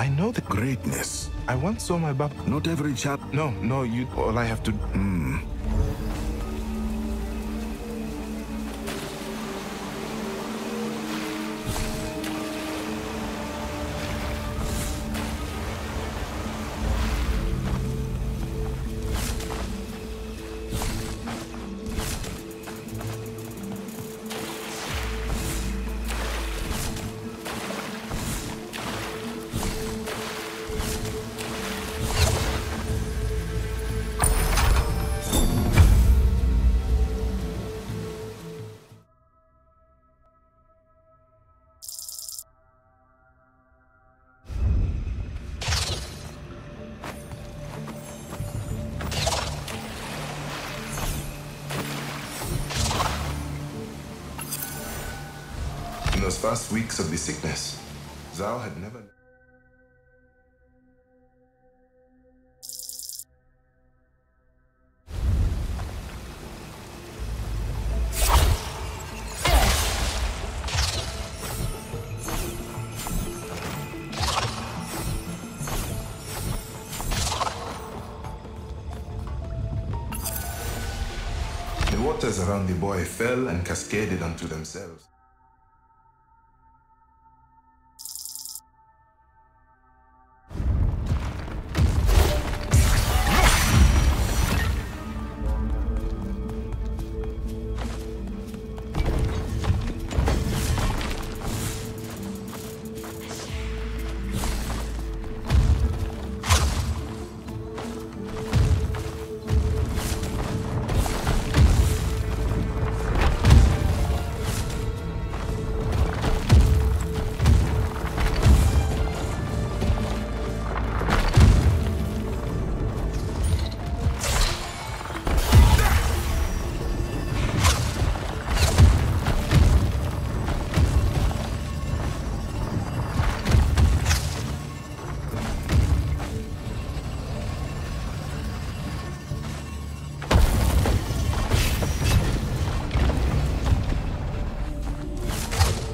I know the Greatness. I once saw my bab. Not every child. No, you. All I have to. In those first weeks of the sickness, Zhao had never... The waters around the boy fell and cascaded onto themselves.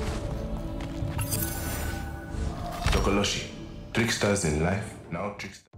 Tokoloshi, tricksters in life, now tricksters.